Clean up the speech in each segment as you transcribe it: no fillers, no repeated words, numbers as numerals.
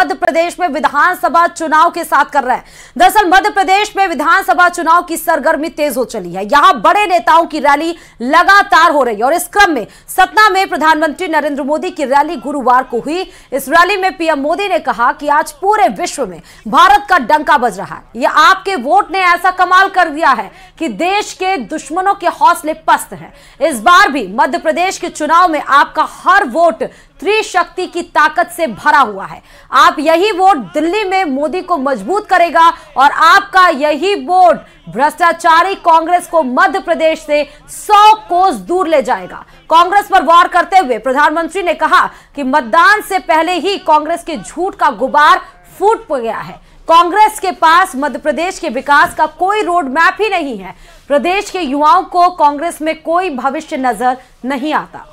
मध्य प्रदेश में विधानसभा चुनाव के साथ कर रहे हैं। दरअसल मध्य प्रदेश में विधानसभा चुनाव की सरगर्मी तेज हो चली है। यहां बड़े नेताओं की रैली लगातार हो रही है और इस क्रम में सतना में प्रधानमंत्री नरेंद्र मोदी की रैली गुरुवार को हुई। इस रैली में पीएम मोदी ने कहा कि आज पूरे विश्व में भारत का डंका बज रहा है। यह आपके वोट ने ऐसा कमाल कर दिया है कि देश के दुश्मनों के हौसले पस्त हैं। इस बार भी मध्य प्रदेश के चुनाव में आपका हर वोट त्रिशक्ति की ताकत से भरा हुआ है। आप यही वोट दिल्ली में मोदी को मजबूत करेगा और आपका यही वोट भ्रष्टाचारी कांग्रेस को मध्य प्रदेश से 100 कोस दूर ले जाएगा। कांग्रेस पर वार करते हुए प्रधानमंत्री ने कहा कि मतदान से पहले ही कांग्रेस के झूठ का गुबार फूट गया है। कांग्रेस के पास मध्य प्रदेश के विकास का कोई रोड मैप ही नहीं है। प्रदेश के युवाओं को कांग्रेस में कोई भविष्य नजर नहीं आता।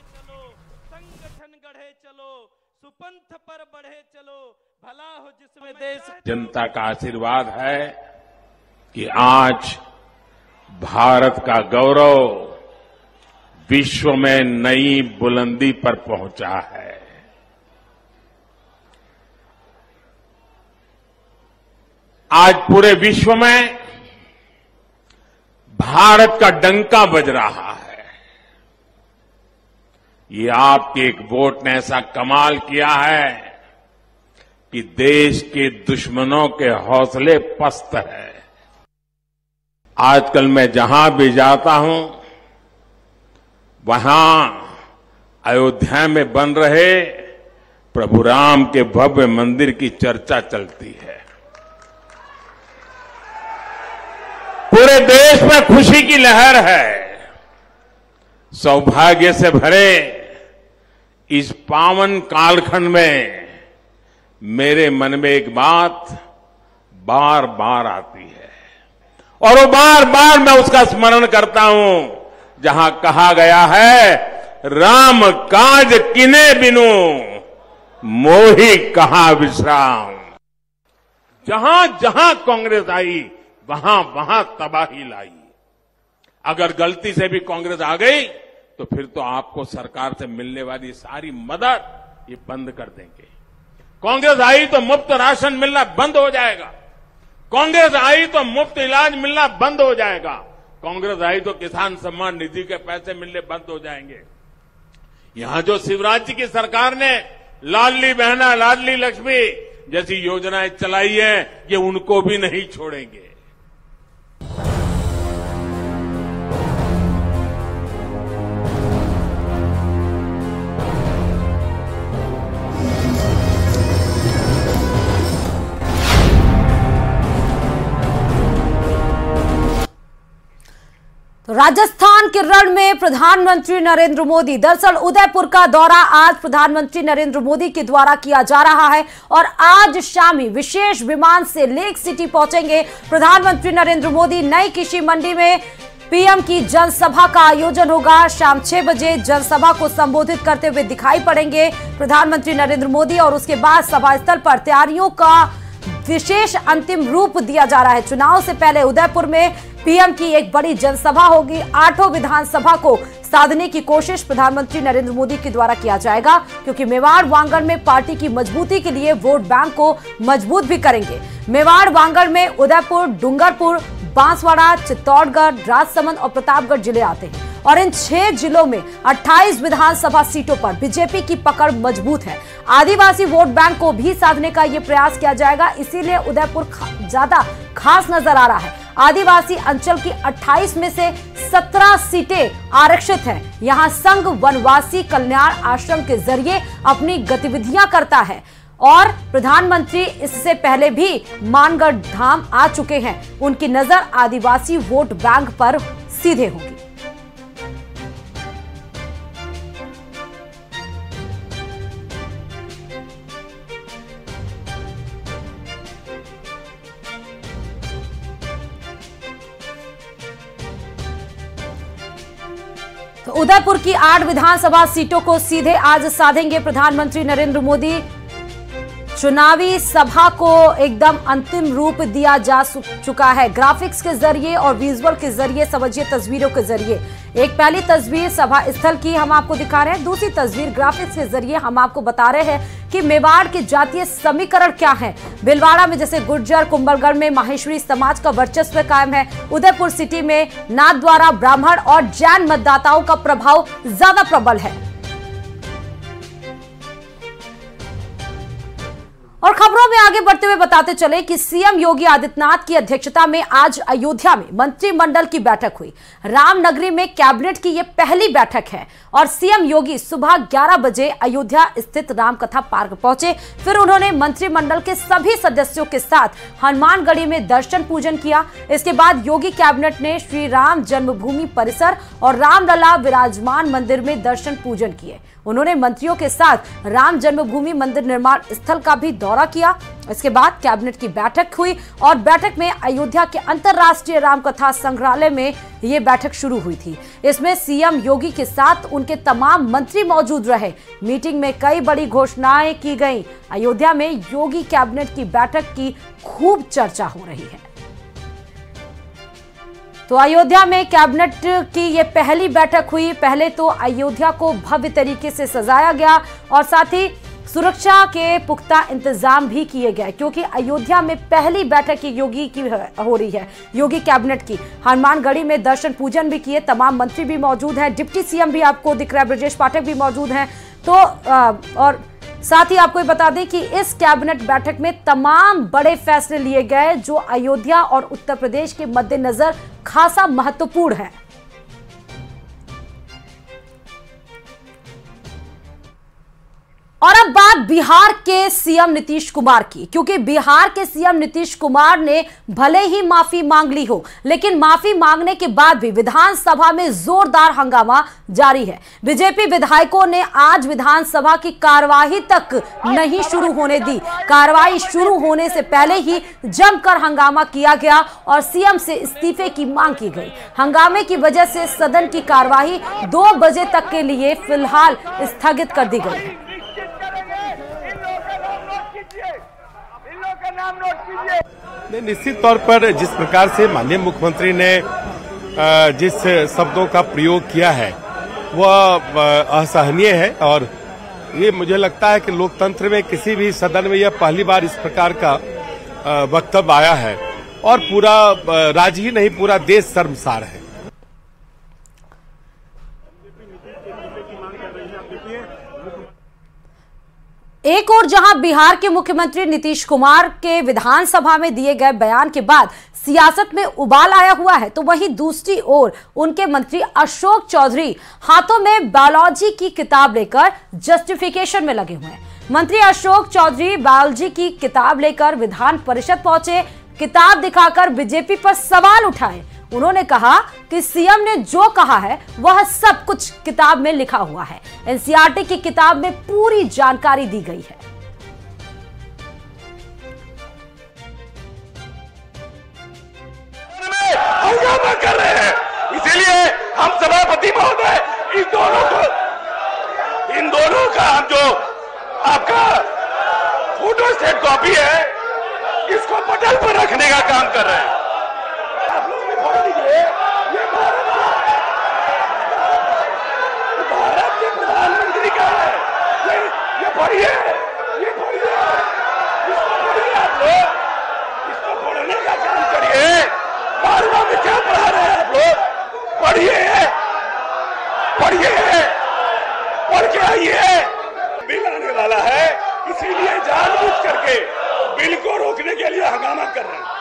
जनता का आशीर्वाद है कि आज भारत का गौरव विश्व में नई बुलंदी पर पहुंचा है। आज पूरे विश्व में भारत का डंका बज रहा है। ये आपके एक वोट ने ऐसा कमाल किया है कि देश के दुश्मनों के हौसले पस्त है। आजकल मैं जहां भी जाता हूं वहां अयोध्या में बन रहे प्रभु राम के भव्य मंदिर की चर्चा चलती है। पूरे देश में खुशी की लहर है। सौभाग्य से भरे इस पावन कालखंड में मेरे मन में एक बात बार बार आती है और वो बार बार मैं उसका स्मरण करता हूं जहां कहा गया है, राम काज किने बिनु मोहि कहां विश्राम। जहां जहां कांग्रेस आई वहां वहां तबाही लाई। अगर गलती से भी कांग्रेस आ गई तो फिर तो आपको सरकार से मिलने वाली सारी मदद ये बंद कर देंगे। कांग्रेस आई तो मुफ्त राशन मिलना बंद हो जाएगा। कांग्रेस आई तो मुफ्त इलाज मिलना बंद हो जाएगा। कांग्रेस आई तो किसान सम्मान निधि के पैसे मिलने बंद हो जाएंगे। यहां जो शिवराज जी की सरकार ने लाडली बहना, लाडली लक्ष्मी जैसी योजनाएं चलाई है, ये उनको भी नहीं छोड़ेंगे। तो राजस्थान के रण में प्रधानमंत्री नरेंद्र मोदी, दरअसल उदयपुर का दौरा आज प्रधानमंत्री नरेंद्र मोदी के द्वारा किया जा रहा है और आज शाम ही विशेष विमान से लेक सिटी पहुंचेंगे प्रधानमंत्री नरेंद्र मोदी। नई कृषि मंडी में पीएम की जनसभा का आयोजन होगा। शाम 6 बजे जनसभा को संबोधित करते हुए दिखाई पड़ेंगे प्रधानमंत्री नरेंद्र मोदी और उसके बाद सभा स्थल पर तैयारियों का विशेष अंतिम रूप दिया जा रहा है। चुनाव से पहले उदयपुर में पीएम की एक बड़ी जनसभा होगी। 8 विधानसभा को साधने की कोशिश प्रधानमंत्री नरेंद्र मोदी के द्वारा किया जाएगा, क्योंकि मेवाड़ वांगड़ में पार्टी की मजबूती के लिए वोट बैंक को मजबूत भी करेंगे। मेवाड़ वांगड़ में उदयपुर, डूंगरपुर, बांसवाड़ा, चित्तौड़गढ़, राजसमंद और प्रतापगढ़ जिले आते हैं और इन 6 जिलों में 28 विधानसभा सीटों पर बीजेपी की पकड़ मजबूत है। आदिवासी वोट बैंक को भी साधने का यह प्रयास किया जाएगा, इसीलिए उदयपुर ज्यादा खास नजर आ रहा है। आदिवासी अंचल की 28 में से 17 सीटें आरक्षित हैं। यहां संघ वनवासी कल्याण आश्रम के जरिए अपनी गतिविधियां करता है और प्रधानमंत्री इससे पहले भी मानगढ़ धाम आ चुके हैं। उनकी नजर आदिवासी वोट बैंक पर सीधे होगी। तो उदयपुर की 8 विधानसभा सीटों को सीधे आज साधेंगे प्रधानमंत्री नरेंद्र मोदी। चुनावी सभा को एकदम अंतिम रूप दिया जा चुका है। ग्राफिक्स के जरिए और विजुअल के जरिए, समझिए तस्वीरों के जरिए। एक पहली तस्वीर सभा स्थल की हम आपको दिखा रहे हैं, दूसरी तस्वीर ग्राफिक्स के जरिए हम आपको बता रहे हैं कि मेवाड़ के जातीय समीकरण क्या है। भीलवाड़ा में जैसे गुर्जर, कुंभलगढ़ में माहेश्वरी समाज का वर्चस्व कायम है। उदयपुर सिटी में नाथद्वारा, ब्राह्मण और जैन मतदाताओं का प्रभाव ज्यादा प्रबल है। और खबरों में आगे बढ़ते हुए बताते चले कि सीएम योगी आदित्यनाथ की अध्यक्षता में आज अयोध्या में मंत्रिमंडल की बैठक हुई। रामनगरी में कैबिनेट की यह पहली बैठक है और सीएम योगी सुबह 11 बजे अयोध्या स्थित रामकथा पार्क पहुंचे। फिर उन्होंने मंत्रिमंडल के सभी सदस्यों के साथ हनुमानगढ़ी में दर्शन पूजन किया। इसके बाद योगी कैबिनेट ने श्री राम जन्मभूमि परिसर और रामलला विराजमान मंदिर में दर्शन पूजन किए। उन्होंने मंत्रियों के साथ राम जन्मभूमि मंदिर निर्माण स्थल का भी दौरा किया। इसके बाद कैबिनेट की बैठक हुई और बैठक में अयोध्या के अंतर्राष्ट्रीय रामकथा संग्रहालय में ये बैठक शुरू हुई थी। इसमें सीएम योगी के साथ उनके तमाम मंत्री मौजूद रहे। मीटिंग में कई बड़ी घोषणाएं की गईं। अयोध्या में योगी कैबिनेट की बैठक की खूब चर्चा हो रही है। तो अयोध्या में कैबिनेट की ये पहली बैठक हुई। पहले तो अयोध्या को भव्य तरीके से सजाया गया और साथ ही सुरक्षा के पुख्ता इंतजाम भी किए गए, क्योंकि अयोध्या में पहली बैठक योगी की हो रही है, योगी कैबिनेट की। हनुमानगढ़ी में दर्शन पूजन भी किए। तमाम मंत्री भी मौजूद हैं। डिप्टी सीएम भी आपको दिख रहा है, ब्रजेश पाठक भी मौजूद हैं। तो और साथ ही आपको बता दें कि इस कैबिनेट बैठक में तमाम बड़े फैसले लिए गए जो अयोध्या और उत्तर प्रदेश के मद्देनजर खासा महत्वपूर्ण है। और अब बात बिहार के सीएम नीतीश कुमार की, क्योंकि बिहार के सीएम नीतीश कुमार ने भले ही माफी मांग ली हो, लेकिन माफी मांगने के बाद भी विधानसभा में जोरदार हंगामा जारी है। बीजेपी विधायकों ने आज विधानसभा की कार्यवाही तक नहीं शुरू होने दी। कार्यवाही शुरू होने से पहले ही जमकर हंगामा किया गया और सीएम से इस्तीफे की मांग की गई। हंगामे की वजह से सदन की कार्यवाही 2 बजे तक के लिए फिलहाल स्थगित कर दी गई है। नहीं, निश्चित तौर पर जिस प्रकार से माननीय मुख्यमंत्री ने जिस शब्दों का प्रयोग किया है वह असहनीय है और ये मुझे लगता है कि लोकतंत्र में किसी भी सदन में यह पहली बार इस प्रकार का वक्तव्य आया है और पूरा राज्य ही नहीं पूरा देश शर्मसार है। एक और जहां बिहार के मुख्यमंत्री नीतीश कुमार के विधानसभा में दिए गए बयान के बाद सियासत में उबाल आया हुआ है, तो वहीं दूसरी ओर उनके मंत्री अशोक चौधरी हाथों में बायोलॉजी की किताब लेकर जस्टिफिकेशन में लगे हुए हैं। मंत्री अशोक चौधरी बायोलॉजी की किताब लेकर विधान परिषद पहुंचे। किताब दिखाकर बीजेपी पर सवाल उठाए। उन्होंने कहा कि सीएम ने जो कहा है वह सब कुछ किताब में लिखा हुआ है। एनसीईआरटी की किताब में पूरी जानकारी दी गई है। हंगामा कर रहे हैं, इसीलिए हम सभापति महोदय इन दोनों का हम जो आपका फोटो स्टेट कॉपी है इसको पटल पर रखने का काम कर रहे हैं। भारत के प्रधानमंत्री का है, ये पढ़िए, इसको पढ़िए आप लोग, इसको पढ़ने का काम करिए। बारवा में क्या पढ़ा रहे हैं आप लोग? पढ़िए, पढ़ के आइए। बिल आने वाला है, इसीलिए जानबूझ करके बिल को रोकने के लिए हंगामा कर रहे हैं।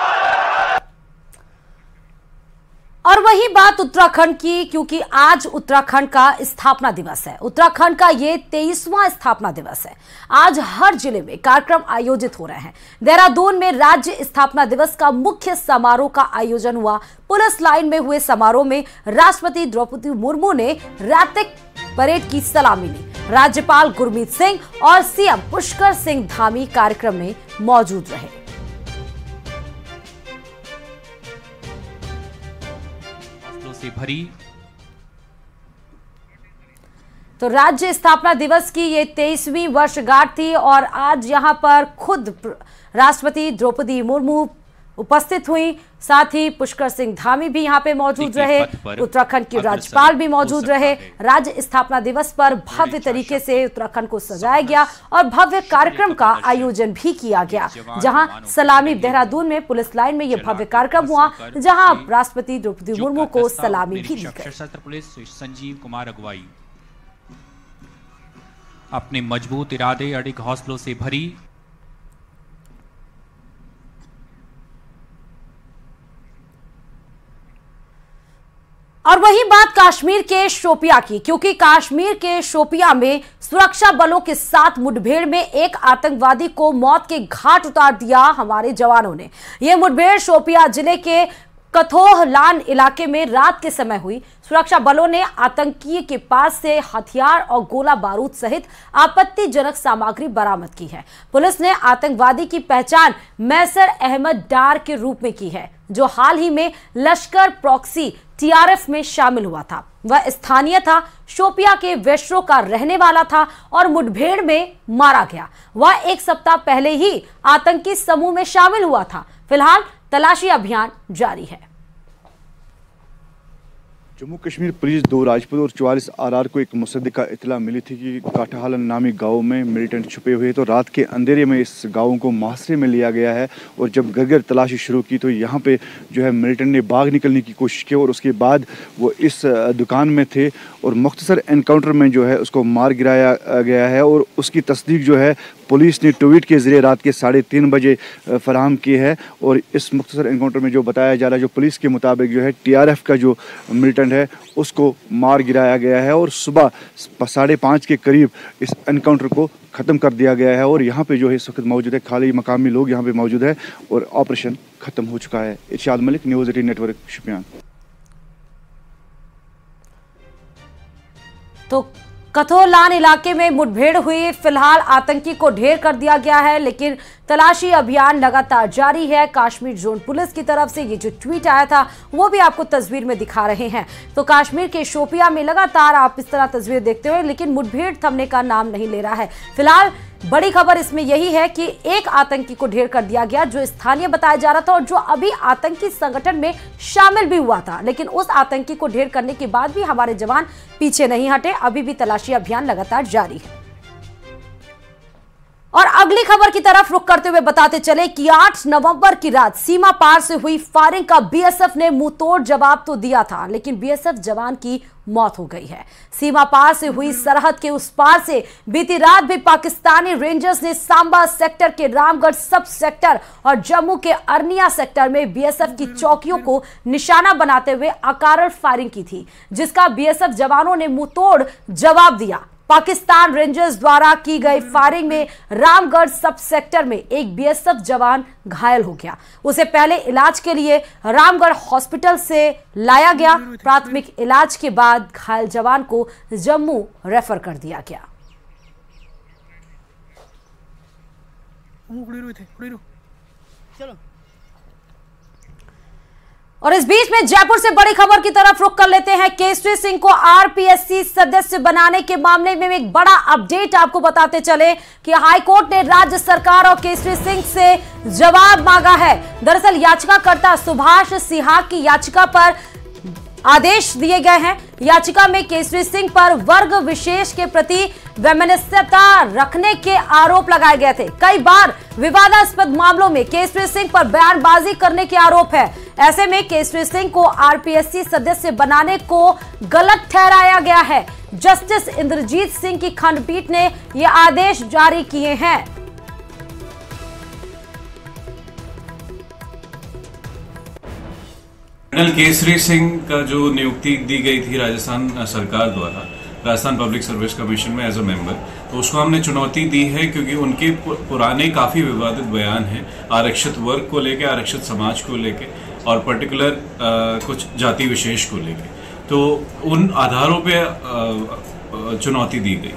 और वही बात उत्तराखंड की, क्योंकि आज उत्तराखंड का स्थापना दिवस है। उत्तराखंड का ये 23वां स्थापना दिवस है। आज हर जिले में कार्यक्रम आयोजित हो रहे हैं। देहरादून में राज्य स्थापना दिवस का मुख्य समारोह का आयोजन हुआ। पुलिस लाइन में हुए समारोह में राष्ट्रपति द्रौपदी मुर्मू ने रैतिक परेड की सलामी ली। राज्यपाल गुरमीत सिंह और सीएम पुष्कर सिंह धामी कार्यक्रम में मौजूद रहे। भरी तो राज्य स्थापना दिवस की ये 23वीं वर्षगांठ थी और आज यहां पर खुद राष्ट्रपति द्रौपदी मुर्मू उपस्थित हुई। साथ ही पुष्कर सिंह धामी भी यहां पे मौजूद रहे, उत्तराखंड के राज्यपाल भी मौजूद रहे। राज्य स्थापना दिवस पर भव्य तरीके से उत्तराखंड को सजाया गया और भव्य कार्यक्रम का आयोजन भी किया गया, जहां सलामी देहरादून में पुलिस लाइन में यह भव्य कार्यक्रम हुआ, जहां राष्ट्रपति द्रौपदी मुर्मू को सलामी भी दी गई। सशस्त्र पुलिस संजीव कुमार अगुवाई अपने मजबूत इरादे, अडिग हौसलों से भरी और वही बात कश्मीर के शोपिया की, क्योंकि कश्मीर के शोपिया में सुरक्षा बलों के साथ मुठभेड़ में एक आतंकवादी को मौत के घाट उतार दिया हमारे जवानों ने। यह मुठभेड़ शोपिया जिले के कथोहलान इलाके में रात के समय हुई। सुरक्षा बलों ने आतंकी के पास से हथियार और गोला बारूद सहित आपत्तिजनक सामग्री बरामद की है। पुलिस ने आतंकवादी की पहचान मैसर अहमद डार के रूप में की है, जो हाल ही में लश्कर प्रॉक्सी टीआरएफ में शामिल हुआ था। वह स्थानीय था, शोपिया के वेश्रो का रहने वाला था और मुठभेड़ में मारा गया। वह एक सप्ताह पहले ही आतंकी समूह में शामिल हुआ था। फिलहाल तलाशी अभियान जारी है। जम्मू कश्मीर पुलिस 2 राजपूत और 44 आरआर को एक मुसद्दिका इतला मिली थी कि काठालन नामी गांव में मिलिटेंट छुपे हुए, तो रात के अंधेरे में इस गांव को मुहासरे में लिया गया है। और जब घर तलाशी शुरू की तो यहाँ पे जो है मिलिटेंट ने भाग निकलने की कोशिश की और उसके बाद वो इस दुकान में थे और मुख्तसर एनकाउंटर में जो है उसको मार गिराया गया है। और उसकी तस्दीक जो है पुलिस ने ट्वीट के जरिए रात के 3:30 बजे फराहम की है। और इस मुख्तसर एनकाउंटर में जो बताया जा रहा है, जो पुलिस के मुताबिक जो है टीआरएफ का जो मिलिटेंट है उसको मार गिराया गया है और सुबह 5:30 के करीब इस एनकाउंटर को ख़त्म कर दिया गया है। और यहाँ पे जो है इस वक्त मौजूद है खाली मकामी लोग यहाँ पे मौजूद है और ऑपरेशन ख़त्म हो चुका है। Irshad Malik, news 18 network, Shopian. तो कथोलान इलाके में मुठभेड़ हुई, फिलहाल आतंकी को ढेर कर दिया गया है, लेकिन तलाशी अभियान लगातार जारी है। कश्मीर जोन पुलिस की तरफ से ये जो ट्वीट आया था वो भी आपको तस्वीर में दिखा रहे हैं। तो कश्मीर के शोपिया में लगातार आप इस तरह तस्वीर देखते हुए, लेकिन मुठभेड़ थमने का नाम नहीं ले रहा है। फिलहाल बड़ी खबर इसमें यही है कि एक आतंकी को ढेर कर दिया गया जो स्थानीय बताया जा रहा था और जो अभी आतंकी संगठन में शामिल भी हुआ था, लेकिन उस आतंकी को ढेर करने के बाद भी हमारे जवान पीछे नहीं हटे। अभी भी तलाशी अभियान लगातार जारी है। और अगली खबर की तरफ रुख करते हुए बताते चले कि 8 नवंबर की रात सीमा पार से हुई फायरिंग का बीएसएफ ने मुंहतोड़ जवाब तो दिया था, लेकिन बीएसएफ जवान की मौत हो गई है। सीमा पार से हुई सरहद के उस पार से बीती रात भी पाकिस्तानी रेंजर्स ने सांबा सेक्टर के रामगढ़ सब सेक्टर और जम्मू के अरनिया सेक्टर में बीएसएफ की चौकियों को निशाना बनाते हुए अकारण फायरिंग की थी, जिसका बीएसएफ जवानों ने मुंहतोड़ जवाब दिया। पाकिस्तान रेंजर्स द्वारा की गई फायरिंग में रामगढ़ सब सेक्टर में एक बीएसएफ जवान घायल हो गया। उसे पहले इलाज के लिए रामगढ़ हॉस्पिटल से लाया गया। प्राथमिक इलाज के बाद घायल जवान को जम्मू रेफर कर दिया गया। चलो। और इस बीच में जयपुर से बड़ी खबर की तरफ रुख कर लेते हैं। केसरी सिंह को आरपीएससी सदस्य बनाने के मामले में एक बड़ा अपडेट आपको बताते चले कि हाईकोर्ट ने राज्य सरकार और केसरी सिंह से जवाब मांगा है। दरअसल याचिकाकर्ता सुभाष सिन्हा की याचिका पर आदेश दिए गए हैं। याचिका में केसरी सिंह पर वर्ग विशेष के प्रति वैमनस्यता रखने के आरोप लगाए गए थे। कई बार विवादास्पद मामलों में केसरी सिंह पर बयानबाजी करने के आरोप है। ऐसे में केसरी सिंह को आरपीएससी सदस्य बनाने को गलत ठहराया गया है। जस्टिस इंद्रजीत सिंह की खंडपीठ ने ये आदेश जारी किए हैं। कर्नल केसरी सिंह का जो नियुक्ति दी गई थी राजस्थान सरकार द्वारा राजस्थान पब्लिक सर्विस कमीशन में एज अ मेंबर, तो उसको हमने चुनौती दी है क्योंकि उनके पुराने काफ़ी विवादित बयान हैं आरक्षित वर्ग को लेके, आरक्षित समाज को लेके और पर्टिकुलर कुछ जाति विशेष को लेके, तो उन आधारों पे चुनौती दी गई।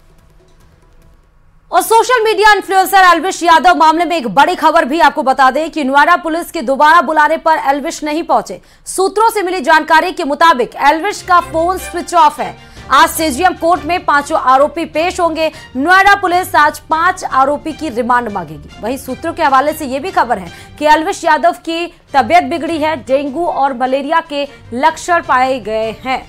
और social media influencer Elvish Yadav मामले में एक बड़ी खबर भी आपको बता दें कि नोएडा पुलिस के दोबारा बुलाने पर एल्विश नहीं पहुंचे। सूत्रों से मिली जानकारी के मुताबिक एल्विश का फोन स्विच ऑफ है। आज सीजीएम कोर्ट में 5 आरोपी पेश होंगे। नोएडा पुलिस आज 5 आरोपी की रिमांड मांगेगी। वहीं सूत्रों के हवाले से यह भी खबर है कि अलविश यादव की तबियत बिगड़ी है, डेंगू और मलेरिया के लक्षण पाए गए हैं।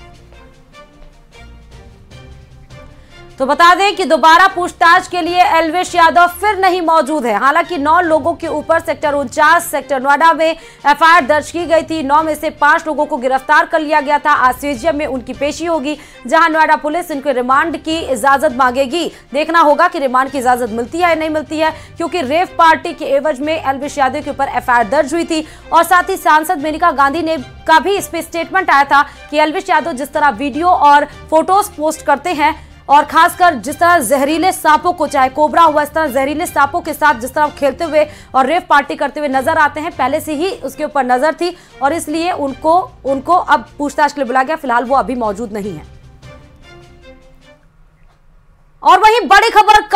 तो बता दें कि दोबारा पूछताछ के लिए अलविश यादव फिर नहीं मौजूद है। हालांकि 9 लोगों के ऊपर सेक्टर 49 सेक्टर नोएडा में एफआईआर दर्ज की गई थी। 9 में से 5 लोगों को गिरफ्तार कर लिया गया था। आज सीजीएम में उनकी पेशी होगी, जहां नोएडा पुलिस इनको रिमांड की इजाजत मांगेगी। देखना होगा कि रिमांड की इजाजत मिलती है या नहीं मिलती है, क्योंकि रेव पार्टी के एवज में अलविश यादव के ऊपर एफआईआर दर्ज हुई थी। और साथ ही सांसद मेनका गांधी ने का भी इस पे स्टेटमेंट आया था कि अलविश यादव जिस तरह वीडियो और फोटोज पोस्ट करते हैं और खासकर जिस तरह जहरीले सांपों को, चाहे कोबरा हुआ, इस तरह जहरीले सांपों के साथ जिस तरह खेलते हुए और रेव पार्टी करते हुए नजर आते हैं, पहले से ही उसके ऊपर नजर थी और इसलिए उनको अब पूछताछ के लिए बुलाया गया। फिलहाल वो अभी मौजूद नहीं है। और वहीं बड़ी खबर